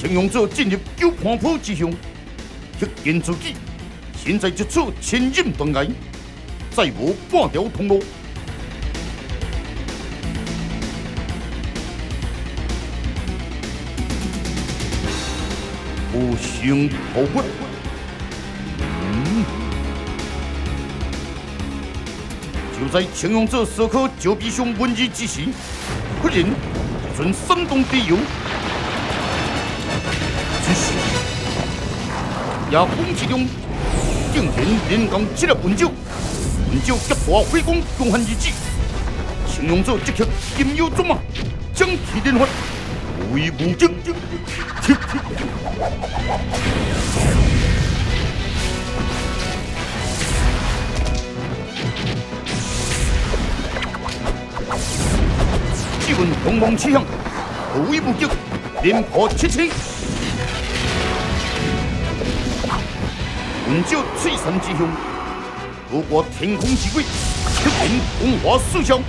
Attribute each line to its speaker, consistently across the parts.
Speaker 1: 请勇者进入九盘坡之乡，迄见自己现在一处千人断崖，再无半条通路。无声头骨。就在请勇者烧烤九比兄文字之时，忽然一阵山动地摇，只是夜风之中，竟然连降七粒文鸟，文鸟急大飞光，强悍而至。请勇者即刻金腰捉马，将其连发，无为无争。只闻轰隆起响，无微不击，连破七星。文鸟翠山之乡，不过天空之鬼，突然风华四笑。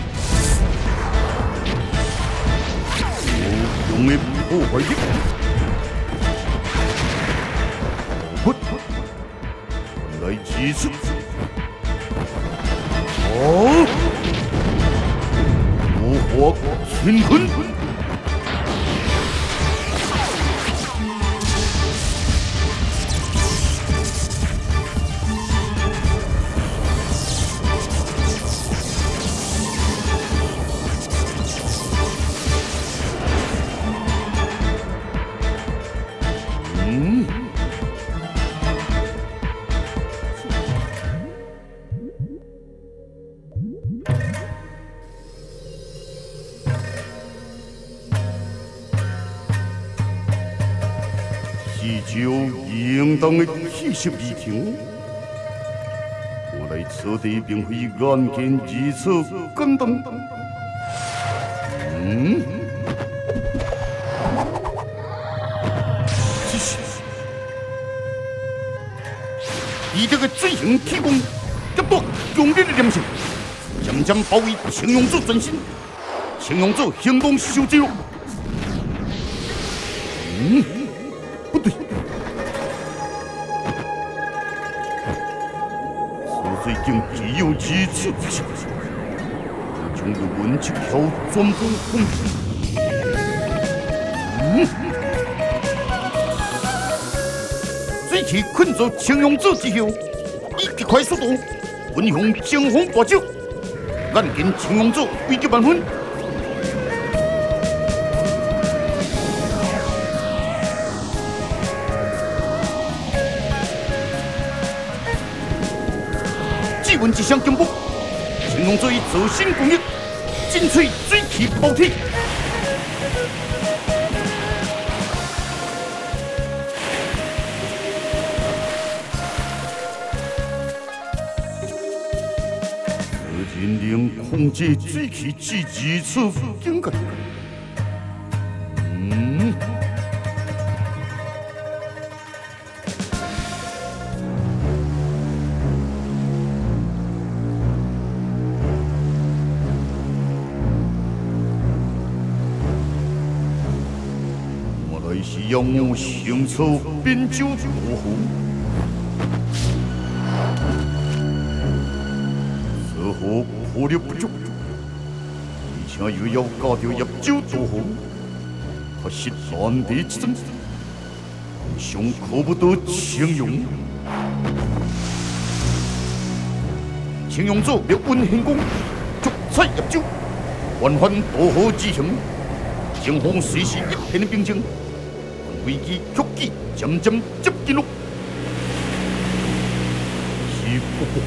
Speaker 1: 无用的破坏力。原来如此。无火乾坤。是就应当的气息未停，我来此地并非案件如此简单。只是以这个罪行提供，急夺强烈的念性，渐渐包围请勇者全身，请勇者行动受制。不对，此水竟只有如此之情，将日文七条全部封闭。水气困住请勇者之后，以极快速度奔向前方大招，眼见请勇者危急万分。只闻一声惊爆，请勇者以自身攻击，震碎水气爆体。此人能控制水气至如此境界。是要我行走边州渡河，此河破力不足，而且又要加条入州渡河，可是难敌之争，尚可不得请勇。请勇者灭运行功，足彩入州，缓缓渡河之行，前方随时一片冰静。危机曲机渐渐接近了，是不过，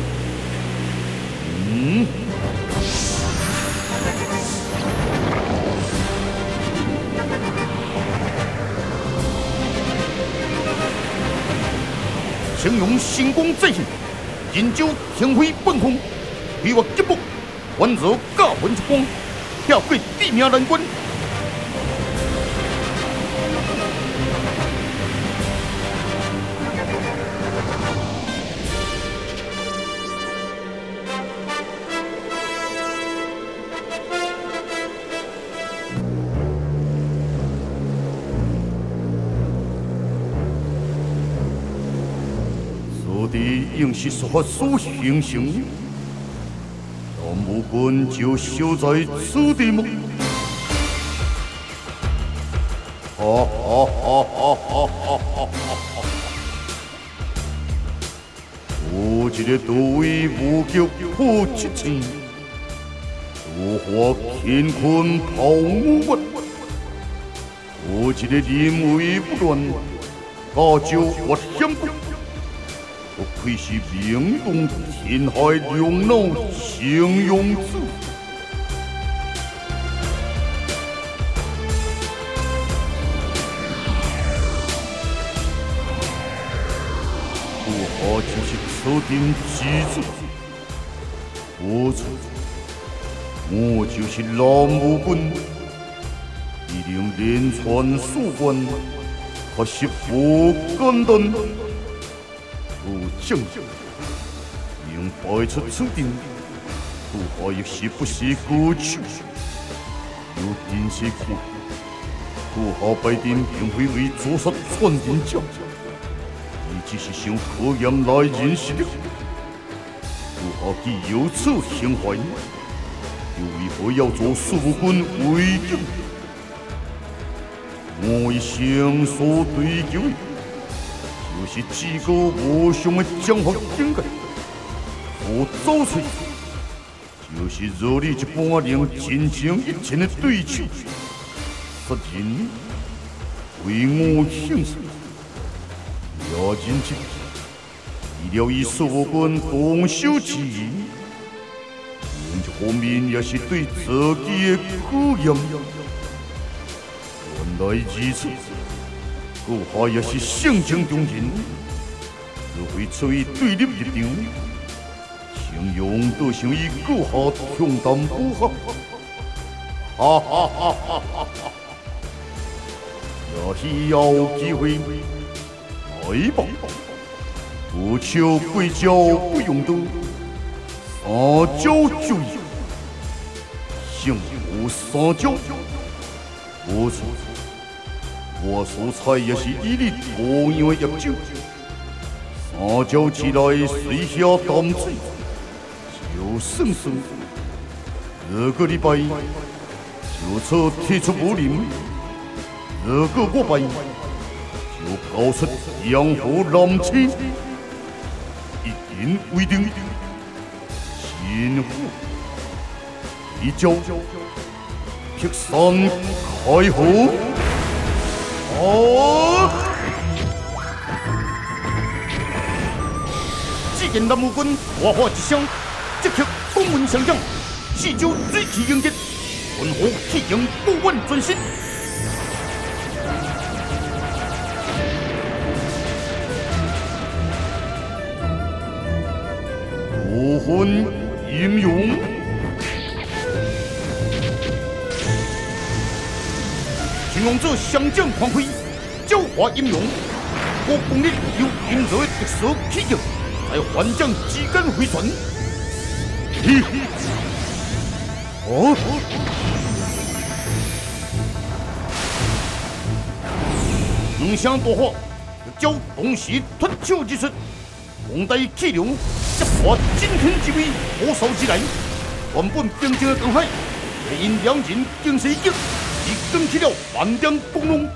Speaker 1: 请用星光再现，人招天飞奔空，挥我一步，环绕架魂之光，跳过地命难关。 到底应是所形成，让武军就守在此地吗？哈哈哈哈哈哈！有一个都尉无极破七千，如何乾坤抛五万？有一个临危不乱，加招越险国，不愧是名动天下两脑形容词。我就是此定机子，不错，我就是南武军，一定连传数关，可是不简单。不正应摆出此定，不好亦是不是过去，有定是过，不好摆定并非为诛杀传人者。只是想考验来人实力，如何既有此情怀，又为何要做蜀武军为将？我一生所追求的，就是至高无上的江湖境界。我走出，就是如你一般令真情一切的对手，杀人为我行事。要认真，为了以蜀武军攻守之意，另一方面也是对自己的考验。原来如此，阁下也是性情中人，只会出于对立立场，形容都想以阁下强淡不下。哈哈哈哈哈哈！要是有机会。来吧，不求贵骄不用斗，三教就义，幸福三教。不错，我所猜也是以你同样的业绩。三教起来水下淡水，就算算，这个礼拜就此提出武林，如果我败。就告出江湖南迁，一言为定。先虎一招，劈山开河。只见南武军大喝一声，即刻公文上将，四周水气迎接，文武气应不问专心。武魂英勇，形容者相将狂挥，狡猾英勇，我功力有英热的特色气质，在幻将之间回传。嘿，两相多火，交同时脱手之术，皇帝气流。一破惊天之威，火烧之来，原本平静的江海，却因两人精神一击，而更起了万丈光浪。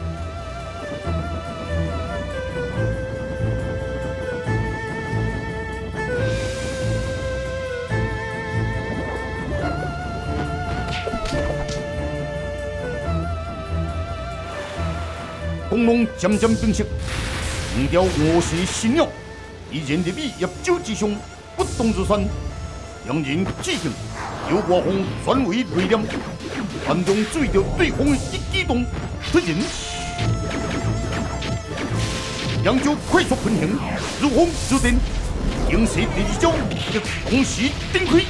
Speaker 1: 光浪渐渐平息，不料我是新鸟。依然立于业洲之上，不动如山。两人气劲，由外风转为内敛，暗中注意到对方的一举动，突然，两招快速喷行，如风如电，形势第二招亦同时展开，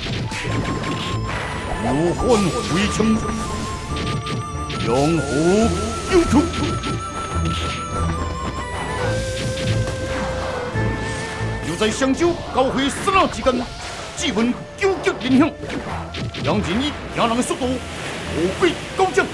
Speaker 1: 武汉回枪，江湖有出。在襄州交会刹那之间，只闻究极连响，两人以行人的速度，无比高涨。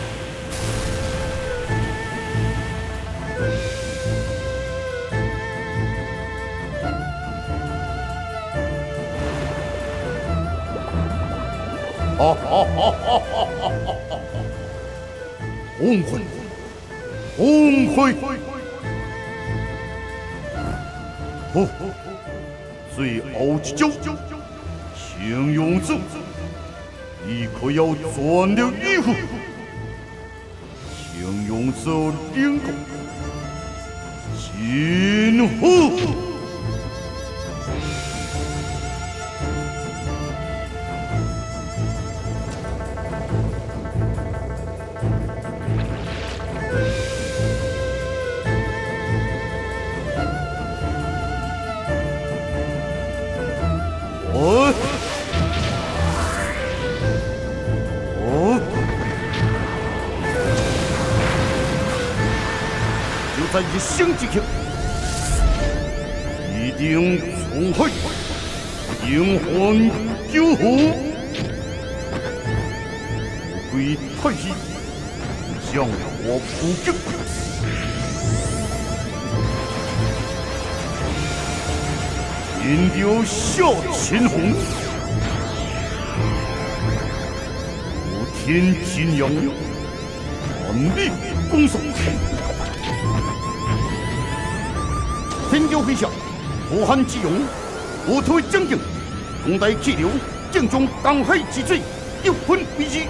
Speaker 1: 哈哈哈哈哈！红会，红会，好，最后一招，请用子，你可要赚了衣服，请用子领功，今后。 在一生之刻，一定重回英魂救护，归太息，向我不敬。引流笑秦红，无天金阳，万里攻守。 天骄麾下，武汉之勇，武退将军，共带气流，正中江海之水，一分为二。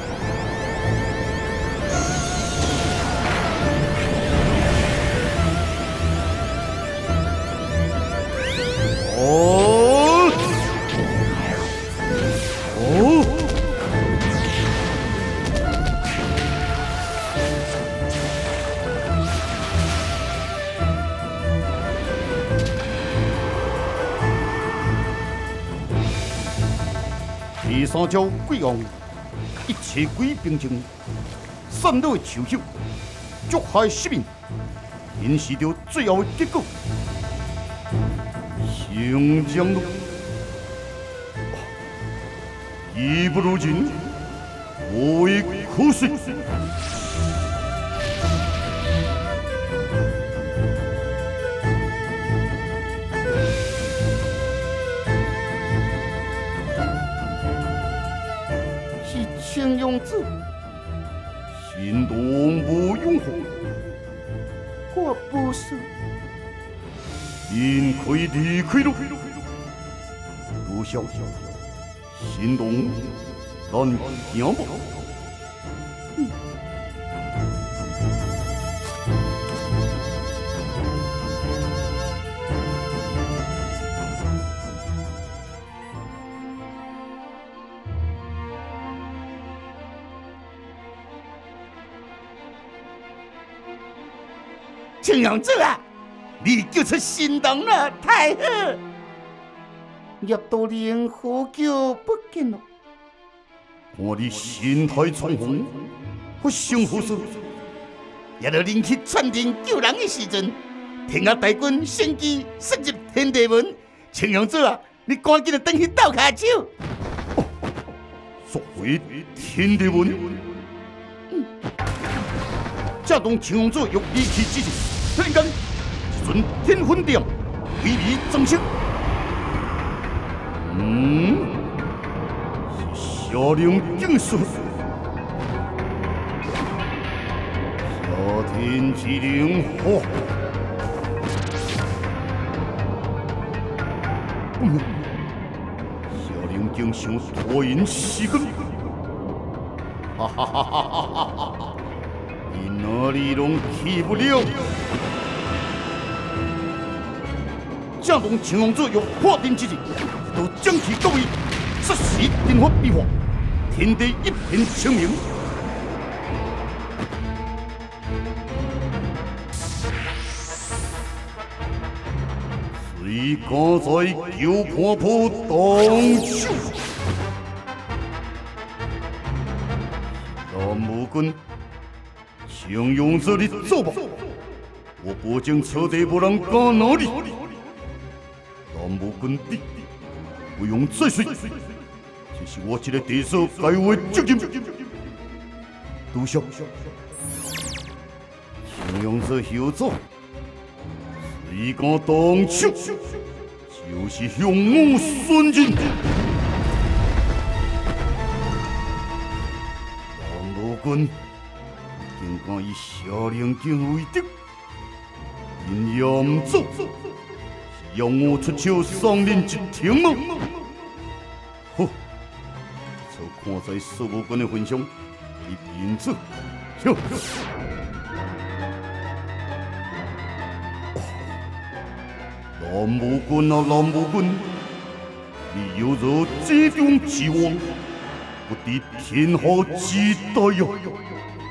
Speaker 1: 哦，哦。 第三招鬼王，一切鬼兵精，散落手手，竹害失命，引示着最后的结果。行将路，义不如人，无以可施。 请用子，心动不用火，我不是。因可以离开了，不想心动，但行不。秦阳子啊，你就是心动了，太好！叶都连好久不见了，看你心态从容，我想好说，也着恁去传令救人的时阵，天下大军先机射入天地门。秦阳子啊，你赶紧的登去斗下手。所谓天地门。 这动秦王座欲离去之时，突然间一尊天昏地暗，威仪增升。是下令警示。下天之灵火。下令警示拖延时间。哈哈哈哈哈哈！ 你哪里拢去不了？正当秦王子欲破阵之际，都将其各位霎时电火变化，天地一片清明。谁敢在九盘坡动手？南无君。 请用这里走吧，我保证彻底不让干扰你。南无君弟，不用再说，这是我这个地手该为责任。杜小，请用这后座，谁敢动手，就是向我孙人。 君，竟敢以下令境为敌，因严肃，要我出手伤人一条吗？好，就看在苏武君的份上，你因此，跳。蓝武君啊，蓝武君，你有着这种之王，不敌天下之大呀！